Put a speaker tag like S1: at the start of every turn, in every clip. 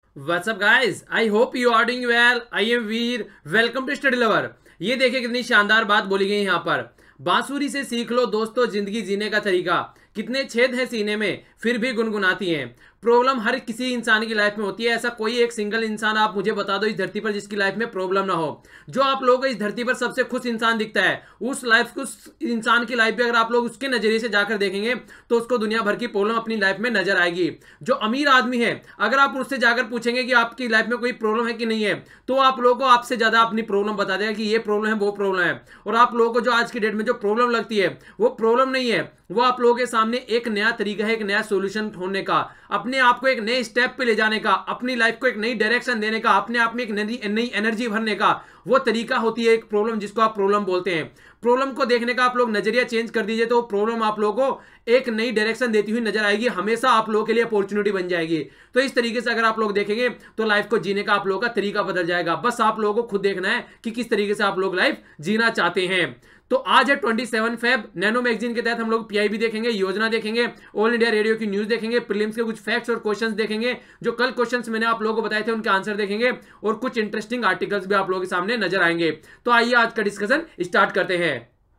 S1: What's up guys? I hope you are doing well. I am Veer. Welcome to Study Lover. ये देखिए कितनी शानदार बात बोली गई यहाँ पर। बांसुरी से सीख लो दोस्तों जिंदगी जीने का तरीका। कितने छेद हैं सीने में फिर भी गुनगुनाती हैं। प्रॉब्लम हर किसी इंसान की लाइफ में होती है। ऐसा कोई एक सिंगल इंसान आप मुझे बता दो इस धरती पर जिसकी लाइफ में प्रॉब्लम ना हो। जो आप लोगों को इस धरती पर सबसे खुश इंसान दिखता है उस लाइफ को, उस इंसान की लाइफ पे अगर आप लोग उसके नजरिए से जाकर देखेंगे तो उसको दुनिया भर की प्रॉब्लम अपनी लाइफ में नजर आएगी। जो अमीर आदमी है अगर आप उससे जाकर पूछेंगे कि आपकी लाइफ में कोई प्रॉब्लम है कि नहीं है तो आप लोगों को आपसे ज्यादा अपनी प्रॉब्लम बता देगा कि ये प्रॉब्लम है वो प्रॉब्लम है। और आप लोगों को जो आज की डेट में जो प्रॉब्लम लगती है वो प्रॉब्लम नहीं है, वो आप लोगों के सामने एक नया तरीका है, एक नया सॉल्यूशन ढूंढने का, अपने आप को एक नए स्टेप पे ले जाने का, अपनी लाइफ को एक नई डायरेक्शन देने का, अपने आप में एक नई एनर्जी भरने का वो तरीका होती है एक प्रॉब्लम जिसको आप प्रॉब्लम बोलते हैं। प्रॉब्लम को देखने का आप लोग नजरिया चेंज कर दीजिए तो प्रॉब्लम आप लोगों को एक नई डायरेक्शन देती हुई नजर आएगी, हमेशा आप लोगों के लिए अपॉर्चुनिटी बन जाएगी। तो इस तरीके से अगर आप लोग देखेंगे तो लाइफ को जीने का आप लोगों का तरीका बदल जाएगा। बस आप लोगों को खुद देखना है कि किस तरीके से आप लोग लाइफ जीना चाहते हैं। तो आज है 27 फेब। नैनो मैगजीन के तहत हम लोग पीआईबी देखेंगे, योजना देखेंगे, ऑल इंडिया रेडियो की न्यूज देखेंगे, प्रीलिम्स के कुछ फैक्ट्स और क्वेश्चंस देखेंगे, जो कल क्वेश्चंस मैंने आप लोगों को बताए थे उनके आंसर देखेंगे और कुछ इंटरेस्टिंग आर्टिकल्स भी आप लोगों के सामने नजर आएंगे। तो आइए आज का डिस्कशन स्टार्ट करते हैं।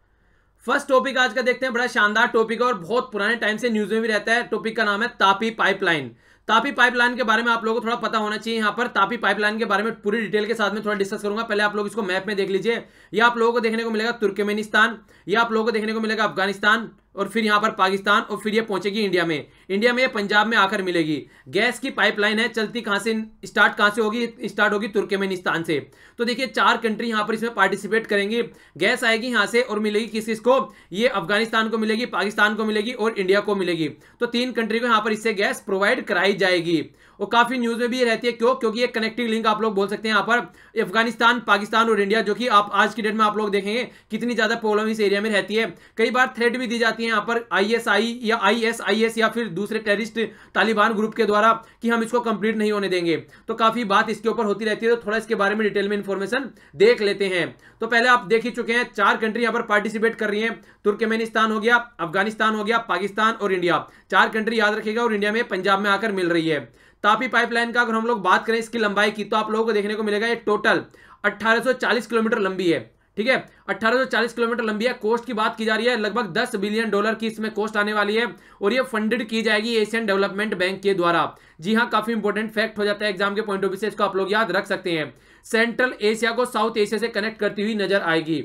S1: फर्स्ट टॉपिक आज का देखते हैं, बड़ा शानदार टॉपिक है और बहुत पुराने टाइम से न्यूज में भी रहता है। टॉपिक का नाम है तापी पाइपलाइन। तापी पाइपलाइन के बारे में आप लोगों को थोड़ा पता होना चाहिए। यहाँ पर तापी पाइपलाइन के बारे में पूरी डिटेल के साथ में थोड़ा डिस्कस करूंगा। पहले आप लोग इसको मैप में देख लीजिए। ये आप लोगों को देखने को मिलेगा तुर्कमेनिस्तान, ये आप लोगों को देखने को मिलेगा अफगानिस्तान, और फिर यहाँ पर पाकिस्तान, और फिर ये पहुंचेगी इंडिया में। इंडिया में ये पंजाब में आकर मिलेगी। गैस की पाइपलाइन है, चलती कहां से, स्टार्ट कहां से होगी, स्टार्ट होगी तुर्कमेनिस्तान से। तो देखिए 4 कंट्री यहाँ पर इसमें पार्टिसिपेट करेंगी। गैस आएगी यहाँ से और मिलेगी किस किसको, ये अफगानिस्तान को मिलेगी, पाकिस्तान को मिलेगी और इंडिया को मिलेगी। तो 3 कंट्री को यहाँ पर इससे गैस प्रोवाइड कराई जाएगी। और काफी न्यूज में भी रहती है, क्यों, क्योंकि एक कनेक्टिंग लिंक आप लोग बोल सकते हैं यहाँ पर अफगानिस्तान, पाकिस्तान और इंडिया, जो कि आप आज की डेट में आप लोग देखेंगे कितनी ज्यादा प्रॉब्लम इस एरिया में रहती है। कई बार थ्रेट भी दी जाती है यहाँ पर आईएसआई या आईएसआईएस या फिर दूसरे टेररिस्ट तालिबान ग्रुप के द्वारा कि हम इसको कंप्लीट नहीं होने देंगे। तो काफी बात इसके ऊपर होती रहती है, तो थोड़ा इसके बारे में डिटेल में इंफॉर्मेशन देख लेते हैं। तो पहले आप देख ही चुके हैं 4 कंट्री यहाँ पर पार्टिसिपेट कर रही हैं। तुर्कमेनिस्तान हो गया, अफगानिस्तान हो गया, पाकिस्तान और इंडिया, 4 कंट्री याद रखिएगा। और इंडिया में पंजाब में आकर मिल रही है। तापी पाइपलाइन का अगर हम लोग बात करें इसकी लंबाई की तो आप लोगों को देखने को मिलेगा ये टोटल 1840 किलोमीटर लंबी है। ठीक है, 1840 किलोमीटर लंबी है। कॉस्ट की बात की जा रही है, लगभग $10 बिलियन की इसमें कॉस्ट आने वाली है और ये फंडेड की जाएगी एशियन डेवलपमेंट बैंक के द्वारा। जी हाँ, काफी इंपॉर्टेंट फैक्ट हो जाता है एग्जाम के पॉइंट ऑफ व्यू से, इसको आप लोग याद रख सकते हैं। सेंट्रल एशिया को साउथ एशिया से कनेक्ट करती हुई नजर आएगी।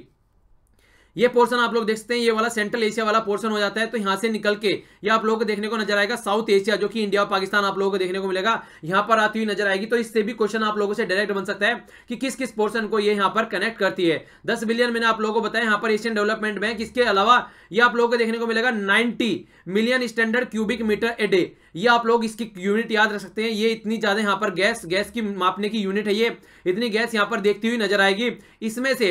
S1: ये पोर्शन आप लोग देख सकते हैं, ये वाला सेंट्रल एशिया वाला पोर्शन हो जाता है। तो यहां से निकल के ये आप लोगों को देखने को नजर आएगा साउथ एशिया, जो कि इंडिया और पाकिस्तान आप लोगों को देखने को मिलेगा, यहां पर आती हुई नजर आएगी। तो इससे भी क्वेश्चन आप लोगों से डायरेक्ट बन सकता है कि किस किस पोर्शन को ये यहां पर कनेक्ट करती है। 10 बिलियन मैंने आप लोगों को बताया यहाँ पर एशियन डेवलपमेंट बैंक। इसके अलावा ये आप लोगों को देखने को मिलेगा 90 million standard cubic metre a day. ये आप लोग इसकी यूनिट याद रख सकते हैं। ये इतनी ज्यादा यहाँ पर गैस की मापने की यूनिट है, ये इतनी गैस यहाँ पर देखती हुई नजर आएगी। इसमें से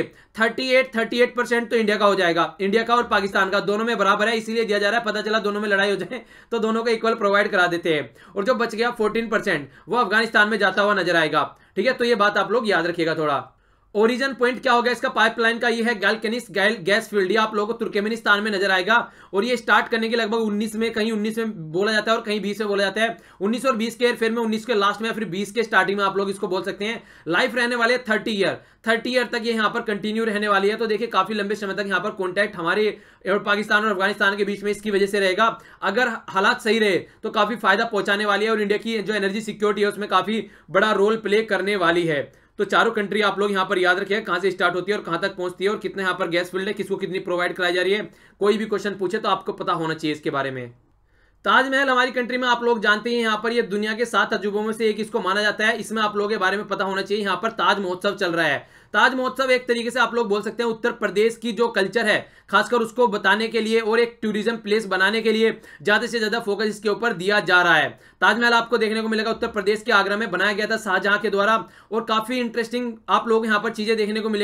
S1: 38% तो इंडिया का हो जाएगा, इंडिया का और पाकिस्तान का दोनों में बराबर है, इसीलिए दिया जा रहा है। पता चला दोनों में लड़ाई हो जाए तो दोनों को इक्वल प्रोवाइड करा देते हैं। और जो बच गया 14% वो अफगानिस्तान में जाता हुआ नजर आएगा। ठीक है, तो ये बात आप लोग याद रखिएगा थोड़ा। ओरिजिन पॉइंट क्या होगा इसका पाइपलाइन का, ये है गैल्कनिस गैस फील्ड। ये आप लोगों को तुर्कमेनिस्तान में नजर आएगा और ये स्टार्ट करने के लगभग 19 में, कहीं 19 में बोला जाता है और कहीं 20 में बोला जाता है। 19 और 20 के फिर में 19 के लास्ट में या फिर 20 के स्टार्टिंग में आप लोग इसको बोल सकते हैं। लाइफ रहने वाले 30 ईयर तक ये यहाँ पर कंटिन्यू रहने वाली है। तो देखिए काफी लंबे समय तक यहाँ पर कॉन्टैक्ट हमारे और पाकिस्तान और अफगानिस्तान के बीच में इसकी वजह से रहेगा। अगर हालात सही रहे तो काफी फायदा पहुंचाने वाली है और इंडिया की जो एनर्जी सिक्योरिटी है उसमें काफी बड़ा रोल प्ले करने वाली है। तो चारों कंट्री आप लोग यहां पर याद रखिए कहां से स्टार्ट होती है और कहां तक पहुंचती है और कितने यहां पर गैस फील्ड है, किसको कितनी प्रोवाइड कराई जा रही है। कोई भी क्वेश्चन पूछे तो आपको पता होना चाहिए इसके बारे में। ताजमहल हमारी कंट्री में आप लोग जानते हैं, यहाँ पर ये दुनिया के 7 अजूबों में से एक इसको माना जाता है। इसमें आप लोगों के बारे में पता होना चाहिए। यहाँ पर ताज महोत्सव चल रहा है। ताज महोत्सव एक तरीके से आप लोग बोल सकते हैं उत्तर प्रदेश की जो कल्चर है खासकर उसको बताने के लिए और एक टूरिज्म प्लेस बनाने के लिए ज्यादा से ज्यादा फोकस इसके ऊपर दिया जा रहा है। ताजमहल आपको देखने को मिलेगा उत्तर प्रदेश के आगरा में बनाया गया था शाहजहां के द्वारा और काफी इंटरेस्टिंग आप लोग यहाँ पर चीजें देखने को मिलेगी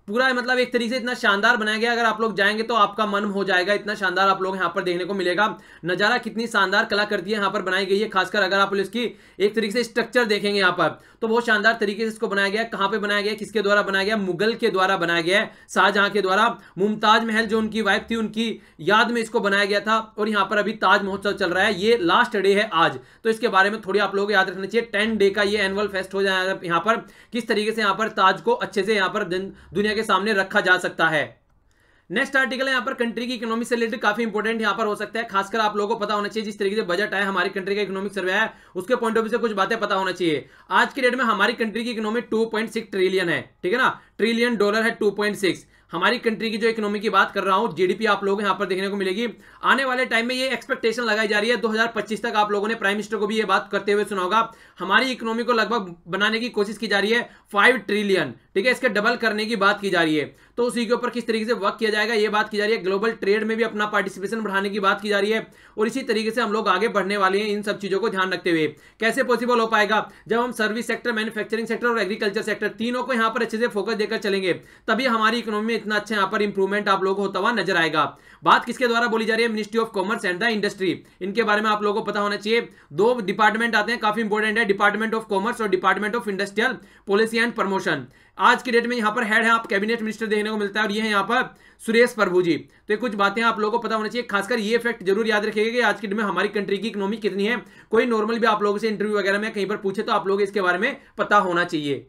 S1: पूरा मतलब एक तरीके से इतना शानदार बनाया गया, अगर आप लोग जाएंगे तो आपका मन हो जाएगा, इतना शानदार आप लोग यहाँ पर देखने को मिलेगा नजारा। कितनी शानदार कलाकृति यहाँ पर बनाई गई है, खासकर अगर आप इसकी एक तरीके से स्ट्रक्चर देखेंगे यहाँ पर तो बहुत शानदार तरीके से इसको बनाया गया है। कहाँ पे बनाया गया, किसके द्वारा बनाया गया, मुगल के द्वारा बनाया गया है, शाहजहां के द्वारा। मुमताज महल जो उनकी वाइफ थी उनकी याद में इसको बनाया गया था। और यहाँ पर अभी ताज महोत्सव चल रहा है, ये लास्ट डे है आज, तो इसके बारे में थोड़ी आप लोगों को याद रखना चाहिए। 10 डे का ये एनुअल फेस्ट हो जाएगा यहाँ पर, किस तरीके से यहाँ पर ताज को अच्छे से यहाँ पर दुनिया के सामने रखा जा सकता है। नेक्स्ट आर्टिकल है यहाँ पर कंट्री की इकोनॉमी से रिलेटेड, काफी इंपॉर्टेंट यहाँ पर हो सकता है, खासकर आप लोगों को पता होना चाहिए। जिस तरीके से बजट आया, हमारी कंट्री का इकोनॉमिक सर्वे है, उसके पॉइंट ऑफ व्यू से कुछ बातें पता होना चाहिए। आज की डेट में हमारी कंट्री की इकोनॉमी 2.6 ट्रिलियन है, ठीक है ना, ट्रिलियन डॉलर है 2.6। हमारी कंट्री की जो इकोनॉमी की बात कर रहा हूं, जीडीपी आप लोगों को यहां पर देखने को मिलेगी। आने वाले टाइम में ये एक्सपेक्टेशन लगाई जा रही है 2025 तक, आप लोगों ने प्राइम मिनिस्टर को भी ये बात करते हुए सुना होगा, हमारी इकोनॉमी को लगभग बनाने की कोशिश की जा रही है 5 ट्रिलियन, ठीक है, इसके डबल करने की बात की जा रही है। तो उसी के ऊपर किस तरीके से वर्क किया जाएगा ये बात की जा रही है। ग्लोबल ट्रेड में भी अपना पार्टिसिपेशन बढ़ाने की बात की जा रही है, और इसी तरीके से हम लोग आगे बढ़ने वाले हैं इन सब चीजों को ध्यान रखते हुए। कैसे पॉसिबल हो पाएगा, जब हम सर्विस सेक्टर, मैन्युफैक्चरिंग सेक्टर और एग्रीकल्चर सेक्टर तीनों को यहां पर अच्छे से फोकस देकर चलेंगे, तभी हमारी इकोनॉमी में इतना अच्छा यहां पर इंप्रूवमेंट आप लोगों को होता हुआ नजर आएगा। बात किसके द्वारा बोली जा रही है, ministry of commerce and the industry, इनके बारे में आप लोगों को पता होना चाहिए। 2 डिपार्टमेंट आते हैं, काफी इंपॉर्टेंट है, डिपार्टमेंट ऑफ कॉमर्स और department of industrial policy and promotion. आज की डेट में यहां पर हेड है, आप कैबिनेट मिनिस्टर देखने को मिलता है, और ये है यहां पर सुरेश प्रभु जी। तो ये कुछ बातें आप लोगों को पता होना चाहिए, खासकर ये फैक्ट जरूर याद रखिएगा कि आज की डेट में हमारी कंट्री की इकोनॉमी कितनी है। कोई नॉर्मल भी आप लोगों से इंटरव्यू वगैरह में कहीं पर पूछे तो आप लोग इसके बारे में पता होना चाहिए।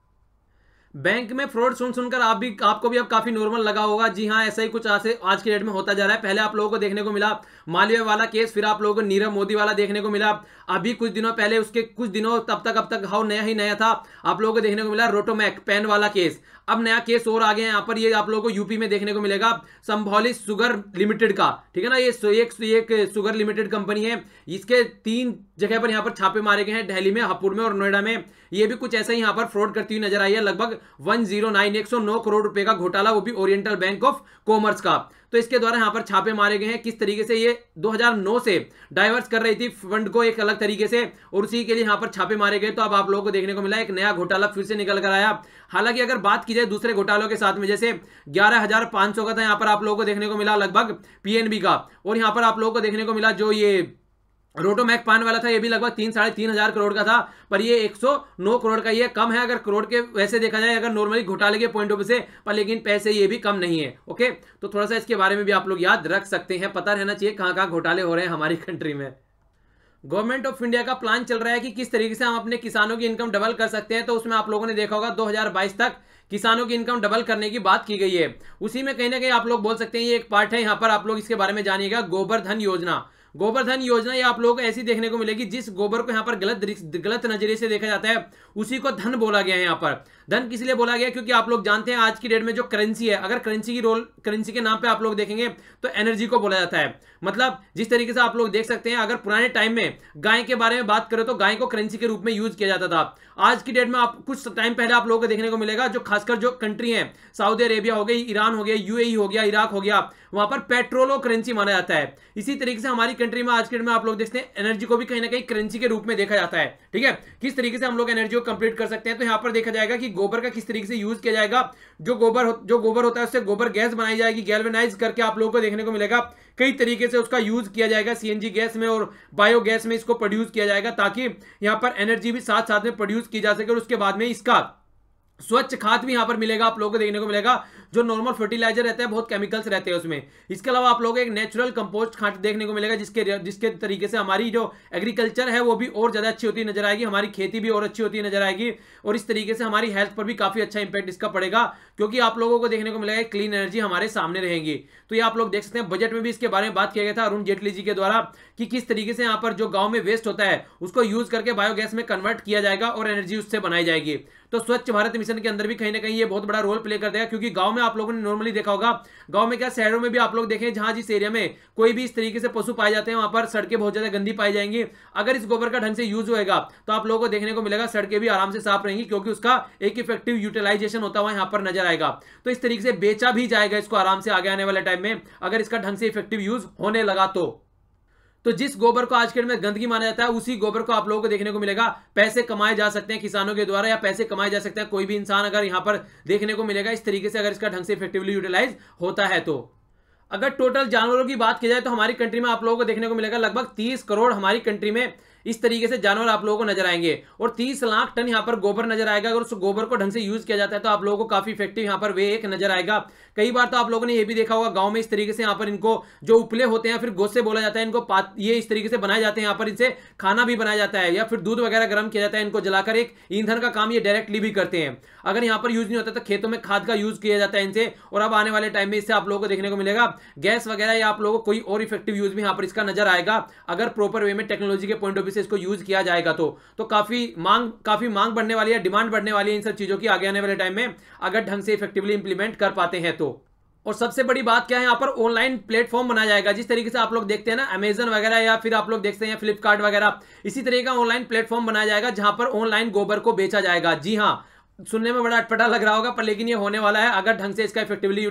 S1: बैंक में फ्रॉड सुनकर आपको भी अब काफी नॉर्मल लगा होगा। जी हाँ, ऐसा ही कुछ आज की डेट में होता जा रहा है। पहले आप लोगों को देखने को मिला मालवीय वाला केस, फिर आप लोगों को नीरव मोदी वाला देखने को मिला, अभी कुछ दिनों पहले उसके कुछ दिनों अब तक हाउ नया ही नया था, आप लोगों को देखने को मिला रोटोमैक पेन वाला केस। अब नया केस और आ गया यहाँ पर, ये आप लोगों को यूपी में देखने को मिलेगा संभौली शुगर लिमिटेड का, ठीक है ना, ये एक शुगर लिमिटेड कंपनी है, इसके 3 जगह पर यहाँ पर छापे मारे गए हैं, दिल्ली में, हापुड़ में और नोएडा में। ये भी कुछ ऐसा ही यहाँ पर फ्रॉड करती हुई नजर आई है, लगभग 109 करोड़ रुपए का घोटाला, वो भी ओरिएंटल बैंक ऑफ कॉमर्स का। तो इसके द्वारा यहां पर छापे मारे गए हैं। किस तरीके से ये 2009 से डाइवर्स कर रही थी फंड को एक अलग तरीके से, और उसी के लिए यहां पर छापे मारे गए। तो अब आप लोगों को देखने को मिला एक नया घोटाला फिर से निकल कर आया। हालांकि अगर बात की जाए दूसरे घोटालों के साथ में, जैसे 11,500 का था यहां पर आप लोगों को देखने को मिला लगभग पीएनबी का, और यहां पर आप लोगों को देखने को मिला जो ये रोटोमैक पान वाला था, ये भी लगभग 3-3.5 हजार करोड़ का था, पर ये 109 करोड़ का, ये कम है अगर करोड़ के वैसे देखा जाए, अगर नॉर्मली घोटाले के पॉइंट ऑफ व्यू से, पर लेकिन पैसे ये भी कम नहीं है। ओके, तो थोड़ा सा इसके बारे में भी आप लोग याद रख सकते हैं, पता रहना चाहिए कहां कहां घोटाले हो रहे हैं हमारी कंट्री में। गवर्नमेंट ऑफ इंडिया का प्लान चल रहा है कि किस तरीके से हम अपने किसानों की इनकम डबल कर सकते हैं। तो उसमें आप लोगों ने देखा होगा 2022 तक किसानों की इनकम डबल करने की बात की गई है। उसी में कहीं ना कहीं आप लोग बोल सकते हैं ये एक पार्ट है, यहां पर आप लोग इसके बारे में जानिएगा, गोबर धन योजना। गोबर धन योजना ये आप लोगों को ऐसी देखने को मिलेगी, जिस गोबर को यहाँ पर गलत नजरिए से देखा जाता है उसी को धन बोला गया है। यहाँ पर धन किस लिए बोला गया, क्योंकि आप लोग जानते हैं आज की डेट में जो करेंसी है, अगर करेंसी के नाम पे आप लोग देखेंगे तो एनर्जी को बोला जाता है। मतलब जिस तरीके से आप लोग देख सकते हैं, अगर पुराने टाइम में गाय के बारे में बात करें तो गाय को करेंसी के रूप में यूज किया जाता था। आज की डेट में आप कुछ टाइम पहले आप लोगों को देखने को मिलेगा, जो खासकर जो कंट्री है, सऊदी अरेबिया हो गई, ईरान हो गया, यूएई हो गया, इराक हो गया, वहां पर पेट्रोल और करेंसी माना जाता है। इसी तरीके से हमारी कंट्री में आज के डेट में आप लोग देखते हैं एनर्जी को भी कहीं ना कहीं करेंसी के रूप में देखा जाता है। ठीक है, किस तरीके से हम लोग एनर्जी को कंप्लीट कर सकते हैं, तो यहाँ पर देखा जाएगा कि गोबर का किस तरीके से यूज किया जाएगा। जो गोबर होता है उससे गोबर गैस बनाई जाएगी, गैल्वेनाइज करके आप लोगों को देखने को मिलेगा कई तरीके से उसका यूज किया जाएगा, सीएनजी गैस में और बायोगैस में इसको प्रोड्यूस किया जाएगा, ताकि यहां पर एनर्जी भी साथ साथ में प्रोड्यूस की जा सके। और उसके बाद में इसका स्वच्छ खाद भी यहां पर मिलेगा, आप लोगों को देखने को मिलेगा। जो नॉर्मल फर्टिलाइजर रहता है बहुत केमिकल्स रहते हैं उसमें। इसके अलावा आप लोगों को एक नेचुरल कंपोस्ट खाद देखने को मिलेगा, जिसके तरीके से हमारी जो एग्रीकल्चर है वो भी और ज्यादा अच्छी होती नजर आएगी, हमारी खेती भी और अच्छी होती नजर आएगी, और इस तरीके से हमारी हेल्थ पर भी काफी अच्छा इंपैक्ट इसका पड़ेगा, क्योंकि आप लोगों को देखने को मिलेगा क्लीन एनर्जी हमारे सामने रहेंगी। तो ये आप लोग देख सकते हैं, बजट में भी इसके बारे में बात किया गया था अरुण जेटली जी के द्वारा, कि किस तरीके से यहाँ पर जो गांव में वेस्ट होता है उसको यूज करके बायोगैस में कन्वर्ट किया जाएगा और एनर्जी उससे बनाई जाएगी। तो स्वच्छ भारत मिशन के अंदर भी कहीं ना कहीं ये बहुत बड़ा रोल प्ले कर देगा, क्योंकि गांव में आप लोगों ने नॉर्मली देखा होगा, गांव में क्या शहरों में भी आप लोग देखें, जहां जिस एरिया में कोई भी इस तरीके से पशु पाए जाते हैं वहां पर सड़कें बहुत ज्यादा गंदी पाई जाएंगी। अगर इस गोबर का ढंग से यूज होएगा तो आप लोगों को देखने को मिलेगा सड़कें भी आराम से साफ रहेंगी, क्योंकि उसका एक इफेक्टिव यूटिलाइजेशन होता हुआ यहां पर नजर आएगा। तो इस तरीके से बेचा भी जाएगा इसको आराम से आगे आने वाले टाइम में, अगर इसका ढंग से इफेक्टिव यूज होने लगा तो। तो जिस गोबर को आज के डेट में गंदगी माना जाता है, उसी गोबर को आप लोगों को देखने को मिलेगा पैसे कमाए जा सकते हैं किसानों के द्वारा, या पैसे कमाए जा सकते हैं कोई भी इंसान अगर यहां पर देखने को मिलेगा इस तरीके से, अगर इसका ढंग से इफेक्टिवली यूटिलाइज होता है। तो अगर टोटल जानवरों की बात की जाए तो हमारी कंट्री में आप लोगों को देखने को मिलेगा लगभग 30 करोड़ हमारी कंट्री में इस तरीके से जानवर आप लोगों को नजर आएंगे, और 30 लाख टन यहां पर गोबर नजर आएगा। अगर उस गोबर को ढंग से यूज किया जाता है तो आप लोगों को काफी इफेक्टिव यहां पर वे एक नजर आएगा। कई बार तो आप लोगों ने ये भी देखा होगा गांव में इस तरीके से यहां पर इनको जो उपले होते हैं, फिर गोसे बोला जाता है इनको, ये इस तरीके से बनाए जाते हैं, यहां पर इनसे खाना भी बनाया जाता है, या फिर दूध वगैरह गर्म किया जाता है, इनको जलाकर एक ईंधन का काम ये डायरेक्टली भी करते हैं। अगर यहां पर यूज नहीं होता तो खेतों में खाद का यूज किया जाता है इनसे, और अब आने वाले टाइम में इससे आप लोगों को देखने को मिलेगा गैस वगैरह, या आप लोगों को कोई और इफेक्टिव यूज भी यहां पर इसका नजर आएगा अगर प्रॉपर वे में टेक्नोलॉजी के पॉइंट ऑफ व्यू से इसको यूज किया जाएगा। तो काफी मांग बढ़ने वाली है, डिमांड बढ़ने वाली है इन सब चीजों की आगे आने वाले टाइम में, अगर ढंग से इफेक्टिवली इंप्लीमेंट कर पाते हैं तो। और सबसे बड़ी बात क्या है, यहां पर ऑनलाइन प्लेटफॉर्म बनाया जाएगा। जिस तरीके से आप लोग देखते हैं ना अमेजन वगैरह, या फिर आप लोग देखते हैं फ्लिपकार्ट वगैरह, इसी तरह का ऑनलाइन प्लेटफॉर्म बनाया जाएगा जहां पर ऑनलाइन गोबर को बेचा जाएगा। जी हां, सुनने में बड़ा अटपटा लग रहा होगा, पर लेकिन ये होने वाला है अगर ढंग से इसका इफेक्टिवली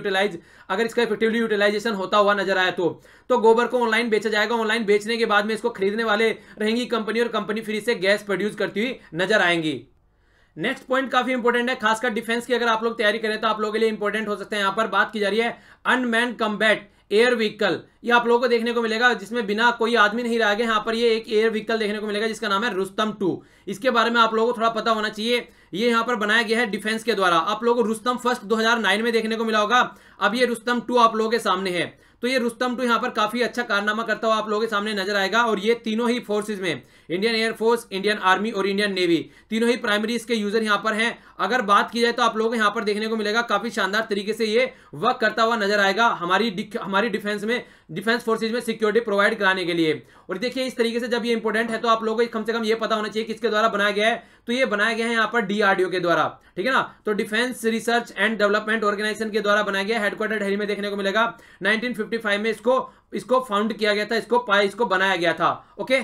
S1: यूटिलाइजेशन होता हुआ नजर आए तो गोबर को ऑनलाइन बेचा जाएगा। ऑनलाइन बेचने के बाद में इसको खरीदने वाले रहेंगी कंपनी, और कंपनी फिर से गैस प्रोड्यूस करती हुई नजर आएंगी। नेक्स्ट पॉइंट काफी इंपॉर्टेंट है, खासकर डिफेंस की अगर आप लोग तैयारी करें तो आप लोगों के लिए इंपॉर्टेंट हो सकते हैं। यहां पर बात की जा रही है अनमैन्ड कम्बैट एयर व्हीकल, ये आप लोगों को देखने को मिलेगा जिसमें बिना कोई आदमी नहीं रह गया। यहाँ पर ये एक एयर व्हीकल देखने को मिलेगा जिसका नाम है रुस्तम 2। इसके बारे में आप लोगों को थोड़ा पता होना चाहिए, ये यहाँ पर बनाया गया है डिफेंस के द्वारा। आप लोगों को रुस्तम फर्स्ट 2009 में देखने को मिला होगा, अब ये रुस्तम 2 आप लोगों के सामने है। तो ये रुस्तम 2 यहाँ पर काफी अच्छा कारनामा करता हुआ आप लोगों के सामने नजर आएगा, और ये तीनों ही फोर्सेज में, इंडियन एयरफोर्स, इंडियन आर्मी और इंडियन नेवी, तीनों ही प्राइमरी इसके यूजर यहाँ पर हैं। अगर बात की जाए तो आप लोगों को यहाँ पर देखने को मिलेगा काफी शानदार तरीके से ये वर्क करता हुआ नजर आएगा हमारी डिफेंस फोर्सेज में सिक्योरिटी प्रोवाइड कराने के लिए। और देखिए इस तरीके से जब ये इंपॉर्टेंट है तो आप लोगों को कम से कम ये पता होना चाहिए किसके द्वारा बनाया गया है। तो ये बनाया गया है यहाँ पर DRDO के द्वारा, ठीक है ना। तो defence research and development organisation के द्वारा बनाया गया, हेडक्वार्टर दिल्ली में देखने को मिलेगा। 1955 में इसको फाउंड किया गया था, इसको बनाया गया था। ओके,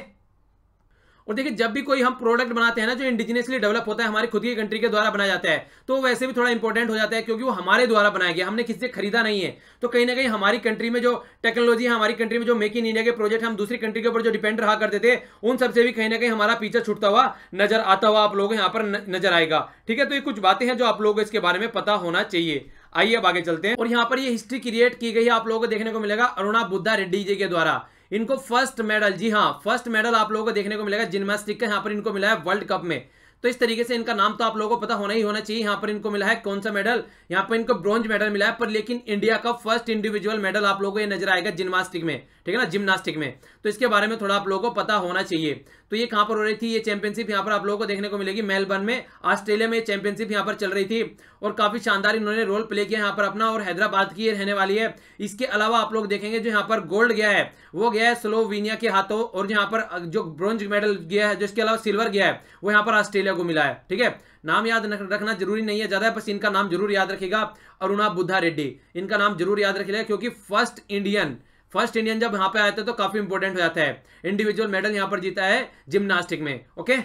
S1: और देखिए जब भी कोई हम प्रोडक्ट बनाते हैं ना जो इंडिजिनियसली डेवलप होता है, हमारी खुद की कंट्री के द्वारा बनाया जाता है, तो वैसे भी थोड़ा इंपॉर्टेंट हो जाता है क्योंकि वो हमारे द्वारा बनाया गया, हमने किसी से खरीदा नहीं है। तो कहीं ना कहीं हमारी कंट्री में जो टेक्नोलॉजी है, हमारी कंट्री में जो मेक इन इंडिया के प्रोजेक्ट हम दूसरी कंट्री के ऊपर जो डिपेंड रहा करते थे, उन सबसे भी कहीं ना कहीं हमारा पीछे छूटता हुआ नजर आता हुआ आप लोगों को यहाँ पर नजर आएगा। ठीक है, तो ये कुछ बातें हैं जो आप लोगों को इसके बारे में पता होना चाहिए। आइए अब आगे चलते हैं। और यहाँ पर ये हिस्ट्री क्रिएट की गई है, आप लोगों को देखने को मिलेगा अरुणा बुद्धा रेड्डी जी के द्वारा। इनको फर्स्ट मेडल, जी हाँ फर्स्ट मेडल आप लोगों को देखने को मिलेगा जिम्नास्टिक का, यहाँ पर इनको मिला है वर्ल्ड कप में। तो इस तरीके से इनका नाम तो आप लोगों को पता होना ही होना चाहिए। यहाँ पर इनको मिला है कौन सा मेडल, यहाँ पर इनको ब्रॉन्ज मेडल मिला है, पर लेकिन इंडिया का फर्स्ट इंडिविजुअल मेडल आप लोगों को ये नजर आएगा जिम्नास्टिक में, ठीक है ना, जिम्नास्टिक में। तो इसके बारे में थोड़ा आप लोगों को पता होना चाहिए। तो ये कहां पर हो रही थी, ये चैंपियनशिप यहाँ पर आप लोगों को देखने को मिलेगी मेलबर्न में, ऑस्ट्रेलिया में। ये चैंपियनशिप यहाँ पर चल रही थी और काफी शानदार इन्होंने रोल प्ले किया यहाँ पर अपना, और हैदराबाद की ये रहने वाली है। इसके अलावा आप लोग देखेंगे जो यहाँ पर गोल्ड गया है वो गया है स्लोवेनिया के हाथों, और यहाँ पर जो ब्रॉन्ज मेडल गया है, जो इसके अलावा सिल्वर गया है वो यहाँ पर ऑस्ट्रेलिया को मिला है। ठीक है, नाम याद रखना जरूरी नहीं है ज्यादा, बस इनका नाम जरूर याद रखिएगा, अरुणा बुद्धा रेड्डी, इनका नाम जरूर याद रखिएगा क्योंकि फर्स्ट इंडियन जब यहां पे आया था तो काफी इंपॉर्टेंट हो जाता है। इंडिविजुअल मेडल यहां पर जीता है जिम्नास्टिक में। ओके,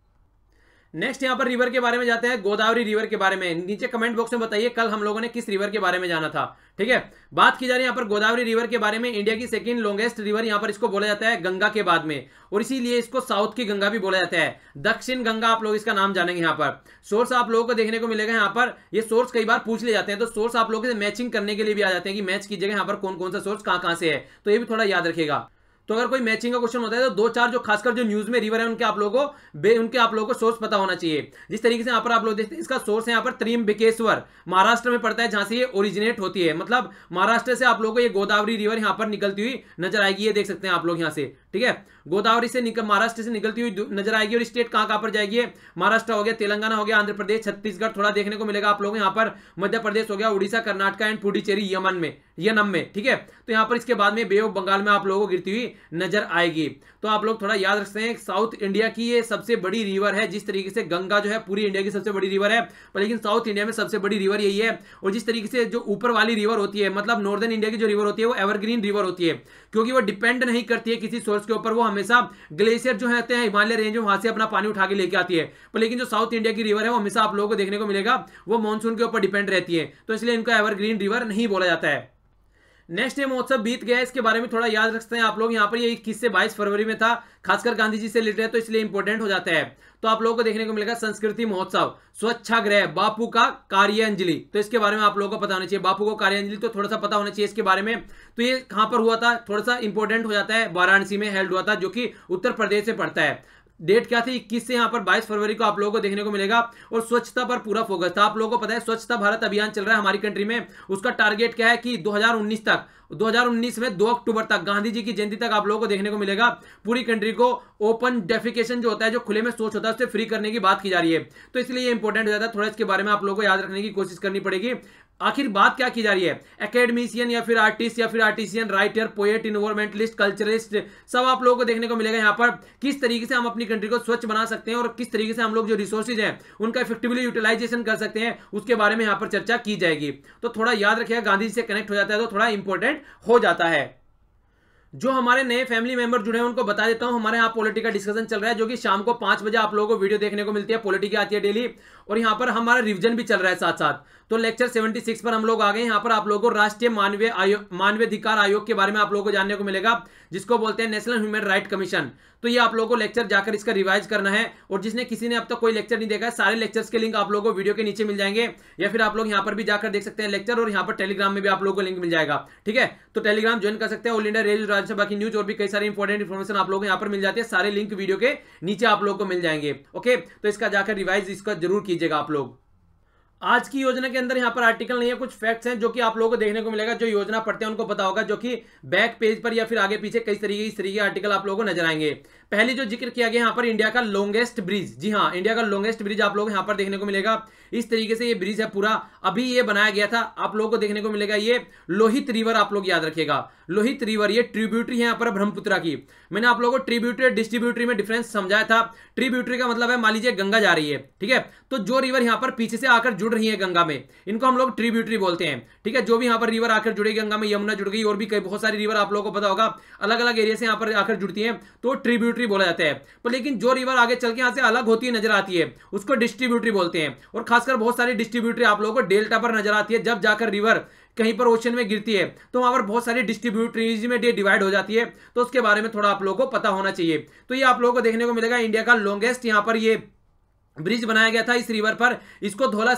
S1: नेक्स्ट यहां पर रिवर के बारे में जाते हैं, गोदावरी रिवर के बारे में। नीचे कमेंट बॉक्स में बताइए कल हम लोगों ने किस रिवर के बारे में जाना था। ठीक है, बात की जा रही है यहाँ पर गोदावरी रिवर के बारे में। इंडिया की सेकंड लॉन्गेस्ट रिवर यहाँ पर इसको बोला जाता है गंगा के बाद में, और इसीलिए इसको साउथ की गंगा भी बोला जाता है, दक्षिण गंगा आप लोग इसका नाम जानेंगे। यहाँ पर सोर्स आप लोगों को देखने को मिलेगा, यहाँ पर ये सोर्स कई बार पूछ ले जाते हैं, तो सोर्स आप लोगों से मैचिंग करने के लिए भी आ जाते हैं कि मैच कीजिएगा यहाँ पर कौन कौन सा सोर्स कहाँ से है, तो ये भी थोड़ा याद रखिएगा। तो अगर कोई मैचिंग का क्वेश्चन होता है तो 2-4 जो खासकर जो न्यूज में रिवर है उनके आप लोगों को सोर्स पता होना चाहिए। जिस तरीके से यहाँ पर आप लोग देखते हैं इसका सोर्स है यहाँ पर त्रिम्बकेश्वर, महाराष्ट्र में पड़ता है, जहां से ये ओरिजिनेट होती है। मतलब महाराष्ट्र से आप लोगों को ये गोदावरी रिवर यहाँ पर निकलती हुई नजर आएगी, ये देख सकते हैं आप लोग यहाँ से। ठीक है, गोदावरी से महाराष्ट्र से निकलती हुई नजर आएगी। और स्टेट कहां पर जाएगी, महाराष्ट्र हो गया, तेलंगाना हो गया, आंध्र प्रदेश, छत्तीसगढ़ थोड़ा देखने को मिलेगा आप लोग यहाँ पर, मध्य प्रदेश हो गया, उड़ीसा, कर्नाटक एंड पुडुचेरी यनम में। ठीक है, तो यहाँ पर इसके बाद में बे ऑफ बंगाल में आप लोगों को गिरती हुई नजर आएगी। तो आप लोग थोड़ा याद रखते हैं साउथ इंडिया की ये सबसे बड़ी रिवर है। जिस तरीके से गंगा जो है पूरी इंडिया की सबसे बड़ी रिवर है, पर लेकिन साउथ इंडिया में सबसे बड़ी रिवर यही है। और जिस तरीके से जो ऊपर वाली रिवर होती है, मतलब नॉर्दर्न इंडिया की जो रिवर होती है वो एवरग्रीन रिवर होती है, क्योंकि वो डिपेंड नहीं करती है किसी सोर्स के ऊपर, वो हमेशा ग्लेशियर जो होते हैं हिमालय रेंज में वहां से अपना पानी उठा के लेके आती है। पर लेकिन जो साउथ इंडिया की रिवर है वो हमेशा आप लोगों को देखने को मिलेगा वो मानसून के ऊपर डिपेंड रहती है, तो इसलिए इनको एवरग्रीन रिवर नहीं बोला जाता है। नेक्स्ट ये महोत्सव बीत गया, इसके बारे में थोड़ा याद रख सकते हैं आप लोग। यहाँ पर ये 21 से 22 फरवरी में था, खासकर गांधी जी से रिलेटेड है तो इसलिए इंपॉर्टेंट हो जाता है। तो आप लोगों को देखने को मिलेगा संस्कृति महोत्सव, स्वच्छाग्रह, बापू का कार्यांजलि, तो इसके बारे में आप लोगों को पता होना चाहिए। बापू को कार्यांजलि तो थोड़ा सा पता होना चाहिए इसके बारे में। तो ये कहां पर हुआ था, थोड़ा सा इंपॉर्टेंट हो जाता है, वाराणसी में हेल्ड हुआ था, जो कि उत्तर प्रदेश से पड़ता है। डेट क्या थी, 21 से यहाँ पर 22 फरवरी को आप लोगों को देखने को मिलेगा। और स्वच्छता पर पूरा फोकस था। आप लोगों को पता है स्वच्छता भारत अभियान चल रहा है हमारी कंट्री में, उसका टारगेट क्या है कि 2019 में 2 अक्टूबर तक, गांधी जी की जयंती तक आप लोगों को देखने को मिलेगा पूरी कंट्री को ओपन डेफिकेशन जो होता है, जो खुले में शौच होता है, उससे फ्री करने की बात की जा रही है। तो इसलिए ये इंपॉर्टेंट हो जाता है, थोड़ा इसके बारे में आप लोगों को याद रखने की कोशिश करनी पड़ेगी। आखिर बात क्या की जा रही है, एकेडमिशियन या फिर आर्टिस्ट या फिर artisan, writer, poet, environmentalist, culturist, सब आप लोगों को देखने को मिलेगा यहाँ पर किस तरीके से हम अपनी कंट्री को स्वच्छ बना सकते हैं और किस तरीके से हम लोग जो रिसोर्सेज हैं उनका इफेक्टिवली यूटिलाइजेशन कर सकते हैं, उसके बारे में यहाँ पर चर्चा की जाएगी। तो थोड़ा याद रखिएगा, गांधी जी से कनेक्ट हो जाता है तो थोड़ा इंपॉर्टेंट हो जाता है। जो हमारे नए फैमिली मेंबर जुड़े हैं उनको बता देता हूं, हमारे यहाँ पॉलिटी का डिस्कशन चल रहा है, जो कि शाम को 5 बजे आप लोगों को वीडियो देखने को मिलती है, पॉलिटी की आती है डेली। और यहाँ पर हमारा रिवीजन भी चल रहा है साथ साथ। तो लेक्चर 76 पर हम लोग आ गए। यहाँ पर आप लोगों को राष्ट्रीय मानवाधिकार आयोग के बारे में आप लोगों को जानने को मिलेगा, जिसको बोलते हैं नेशनल ह्यूमन राइट कमीशन। तो ये आप लोगों को लेक्चर जाकर इसका रिवाइज करना है। और जिसने किसी ने अब तक कोई लेक्चर नहीं देखा है, सारे लेक्चर्स के लिंक आप लोगों को वीडियो के नीचे मिल जाएंगे, या फिर आप लोग यहाँ पर भी जाकर देख सकते हैं लेक्चर। और यहाँ पर टेलीग्राम में भी आप लोगों को लिंक मिल जाएगा, ठीक है। तो टेलीग्राम ज्वाइन कर सकते हैं। ऑल इंडिया रेडियो राज्यसभा की न्यूज और भी कई सारी इंपॉर्टेंट इन्फॉर्मेशन आप लोगों को यहाँ पर मिल जाती है, सारे लिंक वीडियो के नीचे आप लोगों को मिल जाएंगे। ओके, तो इसका जाकर रिवाइज इसका जरूर कीजिएगा आप लोग। आज की योजना के अंदर यहाँ पर आर्टिकल नहीं है, कुछ फैक्ट्स हैं जो कि आप लोगों को देखने को मिलेगा। जो योजना पढ़ते हैं उनको पता होगा, जो कि बैक पेज पर या फिर आगे पीछे कई तरीके इस तरीके आर्टिकल आप लोगों को नजर आएंगे। पहले जो जिक्र किया गया यहाँ पर इंडिया का लॉन्गेस्ट ब्रिज, जी हाँ, इंडिया का लॉन्गेस्ट ब्रिज आप लोग यहाँ पर देखने को मिलेगा। इस तरीके से ये ब्रिज है पूरा, अभी ये बनाया गया था। आप लोगों को देखने को मिलेगा ये लोहित रिवर, आप लोग याद रखिएगा, लोहित रिवर ये ट्रिब्यूटरी है यहाँ पर ब्रह्मपुत्रा की। मैंने आप लोगों को ट्रिब्यूटरी और डिस्ट्रीब्यूटरी में डिफरेंस समझाया था। ट्रिब्यूटरी का मतलब है, मान लीजिए गंगा जा रही है, ठीक है, तो जो रिवर यहाँ पर पीछे से आकर जुड़ रही है गंगा में, इनको हम लोग ट्रिब्यूटरी बोलते हैं, ठीक है। जो भी यहाँ पर रिवर आकर जुड़ेगी गंगा में, यमुना जुड़ गई, और भी कई बहुत सारी रिवर आप लोगों को पता होगा अलग अलग एरिया से यहाँ पर आकर जुड़ती है, तो ट्रिब्यूटरी बोला जाता है। पर लेकिन जो रिवर आगे चल के यहाँ से अलग होती है नजर आती है, उसको डिस्ट्रीब्यूटरी बोलते हैं। और खासकर बहुत सारी डिस्ट्रीब्यूटरी आप लोगों को डेल्टा पर नजर आती है। जब जाकर रिवर कहीं पर ओशन में गिरती है तो वहां पर बहुत सारी डिस्ट्रीब्यूटरीज में डिवाइड हो जाती है, तो उसके बारे में थोड़ा आप लोगों को पता होना चाहिए। तो ये आप लोगों को देखने को मिलेगा इंडिया का लॉन्गेस्ट यहाँ पर ये ब्रिज बनाया गया था इस रिवर पर। इसको धौला